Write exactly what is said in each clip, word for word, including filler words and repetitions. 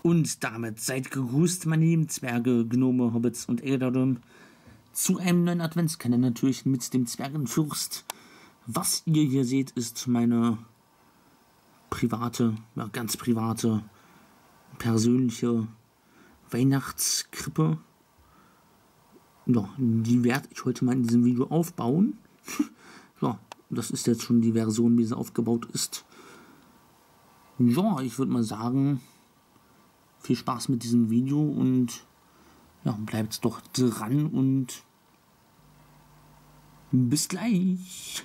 Und damit seid gegrüßt, meine lieben Zwerge, Gnome, Hobbits und Eldorm, zu einem neuen Adventskalender natürlich mit dem Zwergenfürst. Was ihr hier seht, ist meine private, ja ganz private, persönliche Weihnachtskrippe. Ja, die werde ich heute mal in diesem Video aufbauen. Ja, das ist jetzt schon die Version, wie sie aufgebaut ist. Ja, ich würde mal sagen, viel Spaß mit diesem Video und ja, bleibt doch dran und bis gleich.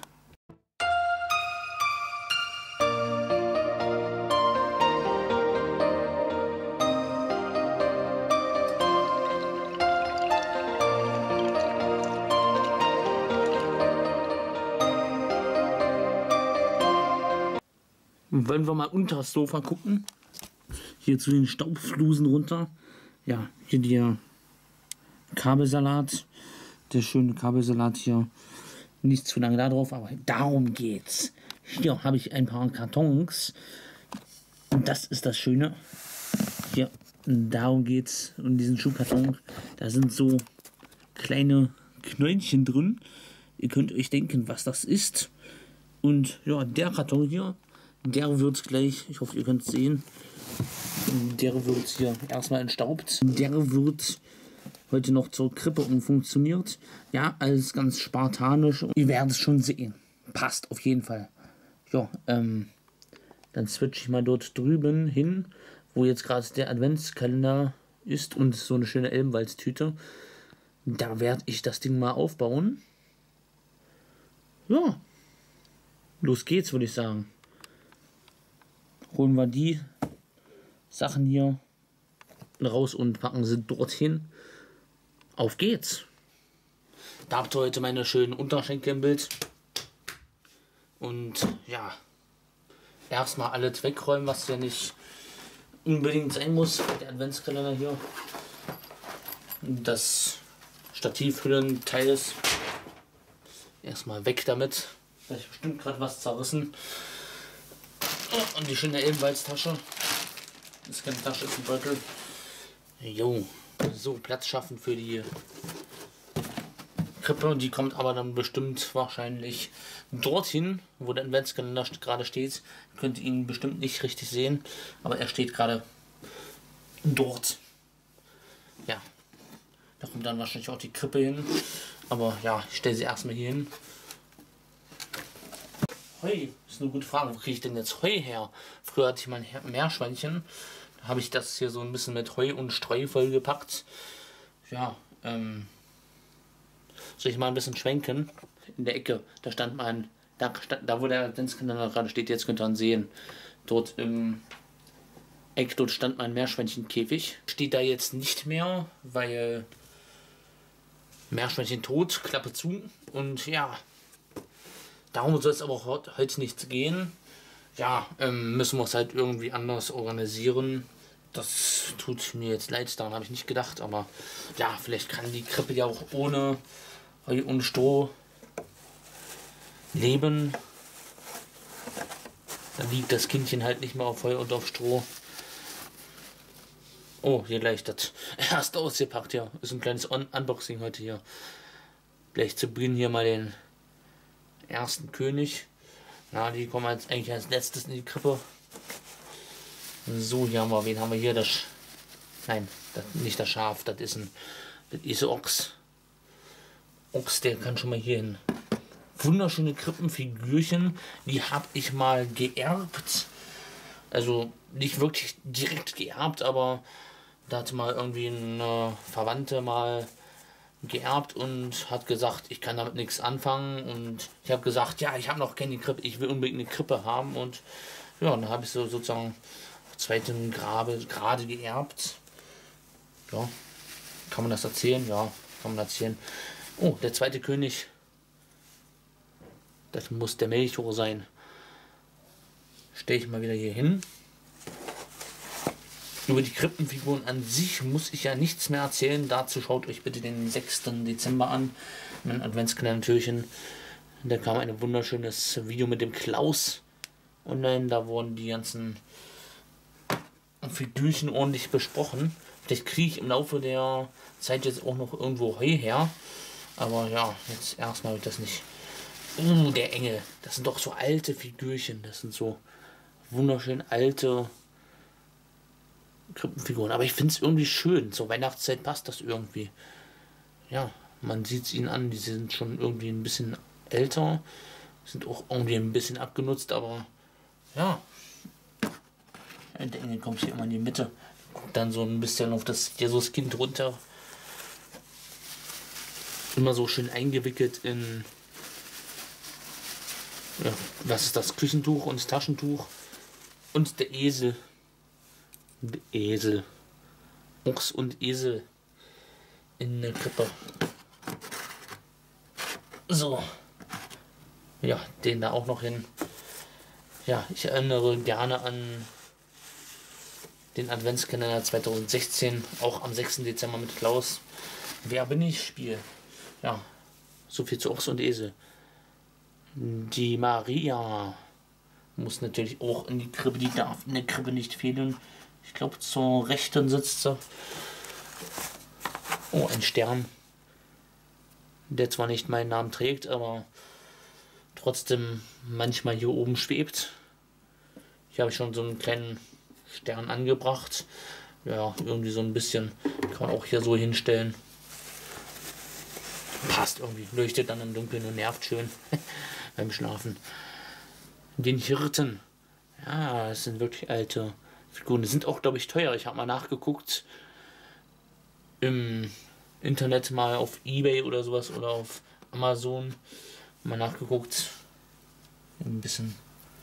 Wollen wir mal unter das Sofa gucken? Hier zu den Staubflusen runter. Ja, hier der Kabelsalat. Der schöne Kabelsalat hier. Nicht zu lange da drauf, aber darum geht's. Hier habe ich ein paar Kartons. Und das ist das Schöne. Hier, darum geht's. Und diesen Schuhkarton. Da sind so kleine Knöllchen drin. Ihr könnt euch denken, was das ist. Und ja, der Karton hier, der wird gleich, ich hoffe, ihr könnt es sehen, der wird hier erstmal entstaubt. Der wird heute noch zur Krippe umfunktioniert. Ja, alles ganz spartanisch. Ihr werdet es schon sehen. Passt auf jeden Fall. Ja, ähm, dann switche ich mal dort drüben hin, wo jetzt gerade der Adventskalender ist und so eine schöne Elbenwaldstüte. Da werde ich das Ding mal aufbauen. Ja, los geht's, würde ich sagen. Holen wir die Sachen hier raus und packen sie dorthin. Auf geht's! Da habt ihr heute meine schönen Unterschenkel im Bild. Und ja, erstmal alles wegräumen, was ja nicht unbedingt sein muss. Der Adventskalender hier. Das Stativhüllenteil ist erstmal weg damit. Da ist bestimmt gerade was zerrissen. Oh, und die schöne Elbenwaldstasche. Das ist keine Tasche, ist ein Beutel. Jo, so Platz schaffen für die Krippe. Die kommt aber dann bestimmt wahrscheinlich dorthin, wo der Adventskalender gerade steht. Ihr könnt ihn bestimmt nicht richtig sehen, aber er steht gerade dort. Ja, da kommt dann wahrscheinlich auch die Krippe hin. Aber ja, ich stelle sie erstmal hier hin. Heu, ist eine gute Frage. Wo kriege ich denn jetzt Heu her? Früher hatte ich mein Meerschweinchen. Da habe ich das hier so ein bisschen mit Heu und Streu vollgepackt. Ja, ähm. Soll ich mal ein bisschen schwenken? In der Ecke, da stand mein. Da, stand, da wo der Adventskalender gerade steht, jetzt könnt ihr ihn sehen. Dort im Eck, dort stand mein Meerschweinchenkäfig. Steht da jetzt nicht mehr, weil Meerschweinchen tot, Klappe zu. Und ja. Darum soll es aber auch heute nicht gehen. Ja, ähm, müssen wir es halt irgendwie anders organisieren. Das tut mir jetzt leid, daran habe ich nicht gedacht. Aber ja, vielleicht kann die Krippe ja auch ohne Heu und Stroh leben. Dann liegt das Kindchen halt nicht mehr auf Heu und auf Stroh. Oh, hier gleich das erste ausgepackt. Ja, ist ein kleines Un Unboxing heute hier. Gleich zu Beginn hier mal den ersten König. Na, die kommen jetzt eigentlich als letztes in die Krippe. So, hier haben wir, wen haben wir hier? Das Sch Nein, das, nicht das Schaf, das ist ein, das ist ein Ochs. Ochs, der kann schon mal hier hin. Wunderschöne Krippenfigürchen, die habe ich mal geerbt. Also nicht wirklich direkt geerbt, aber da hatte mal irgendwie eine Verwandte mal geerbt und hat gesagt, ich kann damit nichts anfangen, und ich habe gesagt, ja, ich habe noch keine Krippe, ich will unbedingt eine Krippe haben, und ja, dann habe ich so sozusagen auf zweiten Grabe gerade geerbt. Ja, kann man das erzählen? Ja, kann man erzählen. Oh, der zweite König, das muss der Melchior sein. Stelle ich mal wieder hier hin. Über die Krippenfiguren an sich muss ich ja nichts mehr erzählen. Dazu schaut euch bitte den sechsten Dezember an. Mein Adventskalender-Türchen. Da kam ein wunderschönes Video mit dem Klaus online. Da wurden die ganzen Figürchen ordentlich besprochen. Vielleicht kriege ich im Laufe der Zeit jetzt auch noch irgendwo Heu her. Aber ja, jetzt erstmal wird das nicht. Uh, der Engel. Das sind doch so alte Figürchen. Das sind so wunderschön alte Krippenfiguren. Aber ich finde es irgendwie schön. Zur Weihnachtszeit passt das irgendwie. Ja, man sieht es ihnen an. Die sind schon irgendwie ein bisschen älter. Sind auch irgendwie ein bisschen abgenutzt. Aber ja. Der Engel kommt hier immer in die Mitte. Guckt dann so ein bisschen auf das Jesuskind runter. Immer so schön eingewickelt in, ja, was ist das, Küchentuch und das Taschentuch. Und der Esel. Der Esel. Ochs und Esel in der Krippe. So. Ja, den da auch noch hin. Ja, ich erinnere gerne an den Adventskalender zweitausendsechzehn, auch am sechsten Dezember mit Klaus. Wer bin ich? Spiel. Ja, so viel zu Ochs und Esel. Die Maria muss natürlich auch in die Krippe, die darf in der Krippe nicht fehlen. Ich glaube, zur Rechten sitzt sie. Oh, ein Stern, der zwar nicht meinen Namen trägt, aber trotzdem manchmal hier oben schwebt. Hier habe ich schon so einen kleinen Stern angebracht. Ja, irgendwie so ein bisschen. Kann man auch hier so hinstellen. Passt irgendwie. Leuchtet dann im Dunkeln und nervt schön beim Schlafen. Den Hirten. Ja, das sind wirklich alte Figuren. Die sind auch, glaube ich, teuer. Ich habe mal nachgeguckt. Im Internet mal auf eBay oder sowas oder auf Amazon. Mal nachgeguckt. Ein bisschen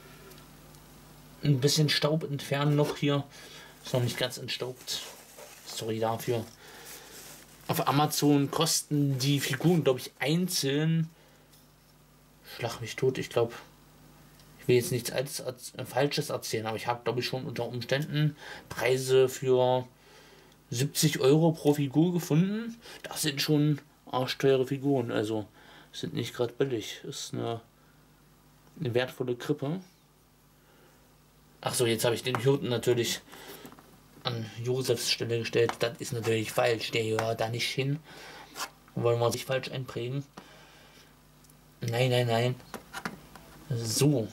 ein bisschen Staub entfernen noch hier. Ist noch nicht ganz entstaubt. Sorry dafür. Auf Amazon kosten die Figuren, glaube ich, einzeln. Schlag mich tot, ich glaube. Ich will jetzt nichts Altes, äh, Falsches erzählen, aber ich habe, glaube ich, schon unter Umständen Preise für siebzig Euro pro Figur gefunden. Das sind schon arschteure Figuren, also sind nicht gerade billig. Ist eine, eine wertvolle Krippe. Achso, jetzt habe ich den Hirten natürlich an Josefs Stelle gestellt. Das ist natürlich falsch. Der gehört da nicht hin. Wollen wir sich falsch einprägen? Nein, nein, nein. So.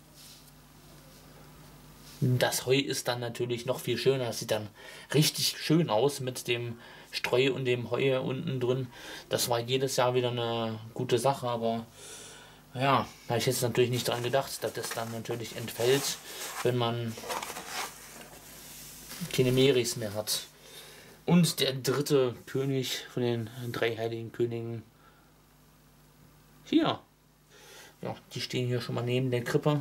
Das Heu ist dann natürlich noch viel schöner. Das sieht dann richtig schön aus mit dem Streu und dem Heu unten drin. Das war jedes Jahr wieder eine gute Sache, aber ja, da habe ich jetzt natürlich nicht dran gedacht, dass das dann natürlich entfällt, wenn man keine Meris mehr hat. Und der dritte König von den drei heiligen Königen. Hier. Ja, die stehen hier schon mal neben der Krippe.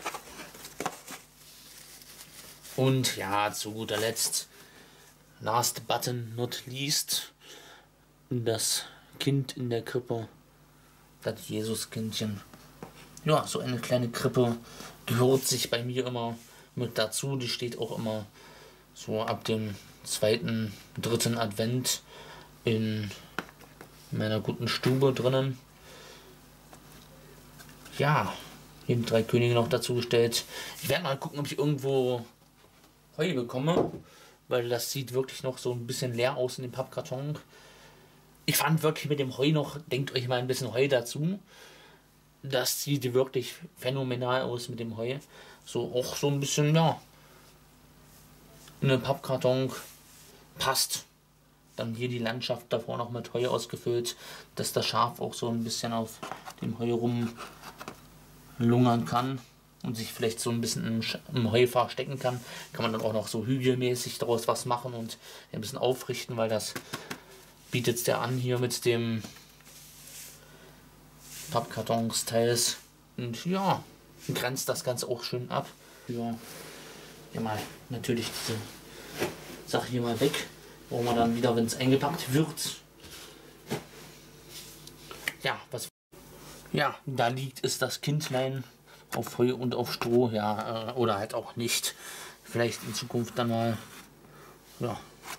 Und ja, zu guter Letzt, last button not least, das Kind in der Krippe, das Jesuskindchen. Ja, so eine kleine Krippe gehört sich bei mir immer mit dazu. Die steht auch immer so ab dem zweiten, dritten Advent in meiner guten Stube drinnen. Ja, hier drei Könige noch dazu gestellt. Ich werde mal gucken, ob ich irgendwo Heu bekomme, weil das sieht wirklich noch so ein bisschen leer aus in dem Pappkarton. Ich fand wirklich mit dem Heu noch, denkt euch mal ein bisschen Heu dazu. Das sieht wirklich phänomenal aus mit dem Heu. So auch so ein bisschen, ja, eine Pappkarton passt. Dann hier die Landschaft davor noch mit Heu ausgefüllt, dass das Schaf auch so ein bisschen auf dem Heu rumlungern kann und sich vielleicht so ein bisschen im, im Heu verstecken kann. Kann man dann auch noch so hügelmäßig daraus was machen und ein bisschen aufrichten, weil das bietet der an hier mit dem Pappkartons-Teils. Und ja, grenzt das Ganze auch schön ab. Ja, ja mal natürlich diese Sache hier mal weg. Brauchen wir dann wieder, wenn es eingepackt wird. Ja, was. Ja, da liegt es das Kindlein auf Heu und auf Stroh. Ja, äh, oder halt auch nicht. Vielleicht in Zukunft dann mal. Ja.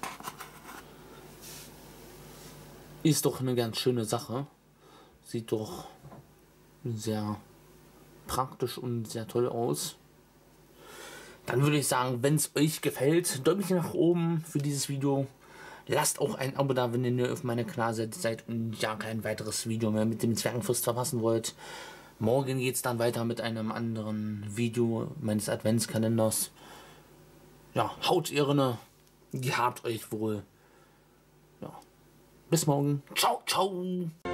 Ist doch eine ganz schöne Sache. Sieht doch sehr praktisch und sehr toll aus. Dann würde ich sagen, wenn es euch gefällt, Däumchen nach oben für dieses Video. Lasst auch ein Abo da, wenn ihr neu auf meiner Kanalseite seid und ja kein weiteres Video mehr mit dem Zwergenfürst verpassen wollt. Morgen geht es dann weiter mit einem anderen Video meines Adventskalenders. Ja, haut ihr rein. Gehabt euch wohl. Ja. Bis morgen. Ciao, ciao.